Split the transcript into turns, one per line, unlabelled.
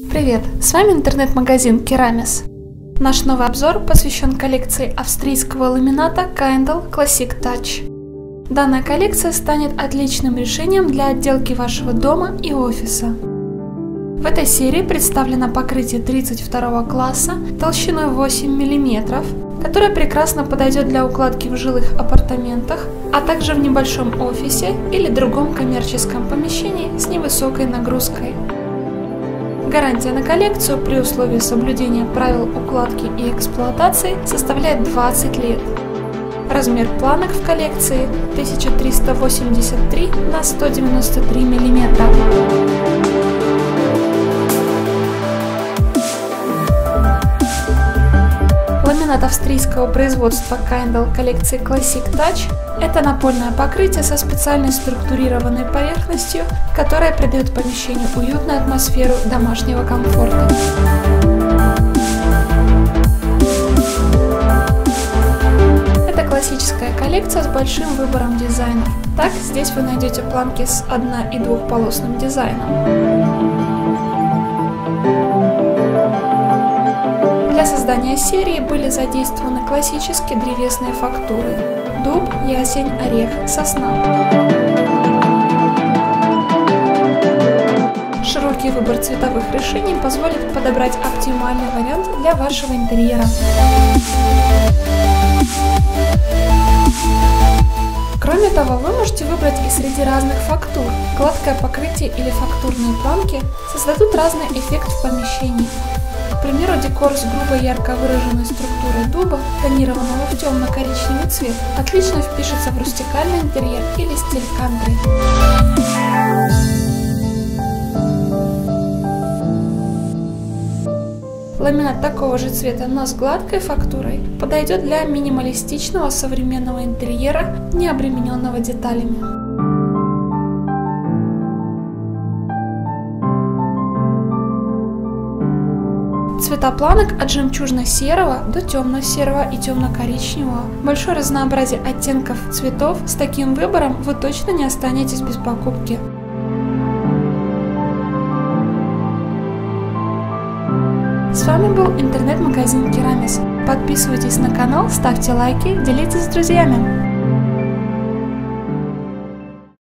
Привет! С вами интернет-магазин Керамис. Наш новый обзор посвящен коллекции австрийского ламината Kindle Classic Touch. Данная коллекция станет отличным решением для отделки вашего дома и офиса. В этой серии представлено покрытие 32 класса толщиной 8 мм, которое прекрасно подойдет для укладки в жилых апартаментах, а также в небольшом офисе или другом коммерческом помещении с невысокой нагрузкой. Гарантия на коллекцию при условии соблюдения правил укладки и эксплуатации составляет 20 лет. Размер планок в коллекции 1383 на 193 мм. Ламинат австрийского производства Kindle коллекции Classic Touch – это напольное покрытие со специальной структурированной поверхностью, которая придает помещению уютную атмосферу домашнего комфорта. Это классическая коллекция с большим выбором дизайнов. Так, здесь вы найдете планки с одно- и двухполосным дизайном. Для создания серии были задействованы классические древесные фактуры – дуб, ясень, орех, сосна. Широкий выбор цветовых решений позволит подобрать оптимальный вариант для вашего интерьера. Кроме того, вы можете выбрать и среди разных фактур. Гладкое покрытие или фактурные планки создадут разный эффект в помещении. К примеру, декор с грубо ярко выраженной структурой дуба, тонированного в темно-коричневый цвет, отлично впишется в рустикальный интерьер или стиль кантри. Ламинат такого же цвета, но с гладкой фактурой, подойдет для минималистичного современного интерьера, не обремененного деталями. Цвета планок от жемчужно-серого до темно-серого и темно-коричневого. Большое разнообразие оттенков цветов. С таким выбором вы точно не останетесь без покупки. С вами был интернет-магазин Керамис. Подписывайтесь на канал, ставьте лайки, делитесь с друзьями.